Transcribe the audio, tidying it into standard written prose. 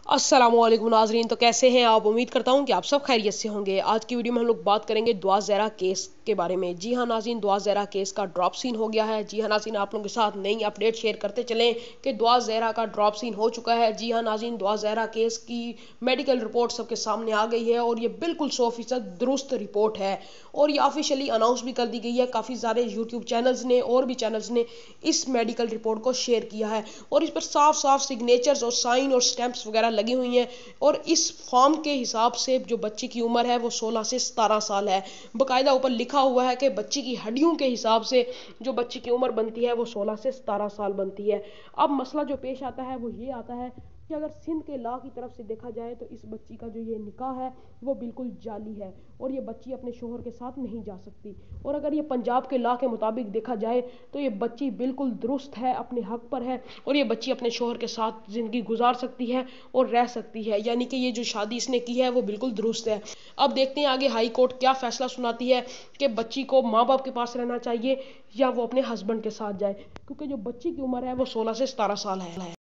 अस्सलामुअलैकुम नाजरीन, तो कैसे हैं आप। उम्मीद करता हूं कि आप सब खैरियत से होंगे। आज की वीडियो में हम लोग बात करेंगे दुआ ज़हरा केस के बारे में। जी हाँ नाज़रीन, दुआ ज़हरा केस का ड्रॉप सीन हो गया है। जी हाँ नाज़रीन, आप लोगों के साथ नई अपडेट शेयर करते चलें कि दुआ ज़हरा का ड्रॉप सीन हो चुका है। जी हाँ नाज़रीन, दुआ ज़हरा केस की मेडिकल रिपोर्ट सबके सामने आ गई है और ये बिल्कुल 100% दुरुस्त रिपोर्ट है और ये ऑफिशियली अनाउंस भी कर दी गई है। काफ़ी सारे यूट्यूब चैनल्स ने और भी चैनल्स ने इस मेडिकल रिपोर्ट को शेयर किया है और इस पर साफ साफ सिग्नेचर्स और साइन और स्टैंप्स वगैरह लगी हुई हैं। और इस फॉर्म के हिसाब से जो बच्ची की उम्र है वो 16 से 17 साल है। बकायदा ऊपर लिखा हुआ है कि बच्ची की हड्डियों के हिसाब से जो बच्ची की उम्र बनती है वो 16 से 17 साल बनती है। अब मसला जो पेश आता है वो ये आता है कि अगर सिंध के लॉ की तरफ से देखा जाए तो इस बच्ची का जो ये निकाह है वो बिल्कुल जाली है और ये बच्ची अपने शोहर के साथ नहीं जा सकती। और अगर ये पंजाब के लॉ के मुताबिक देखा जाए तो ये बच्ची बिल्कुल दुरुस्त है, अपने हक पर है और ये बच्ची अपने शोहर के साथ ज़िंदगी गुजार सकती है और रह सकती है। यानी कि ये जो शादी इसने की है वो बिल्कुल दुरुस्त है। अब देखते हैं आगे हाई कोर्ट क्या फैसला सुनाती है कि बच्ची को माँ बाप के पास रहना चाहिए या वो अपने हस्बैंड के साथ जाए, क्योंकि जो बच्ची की उम्र है वो 16 से 17 साल है।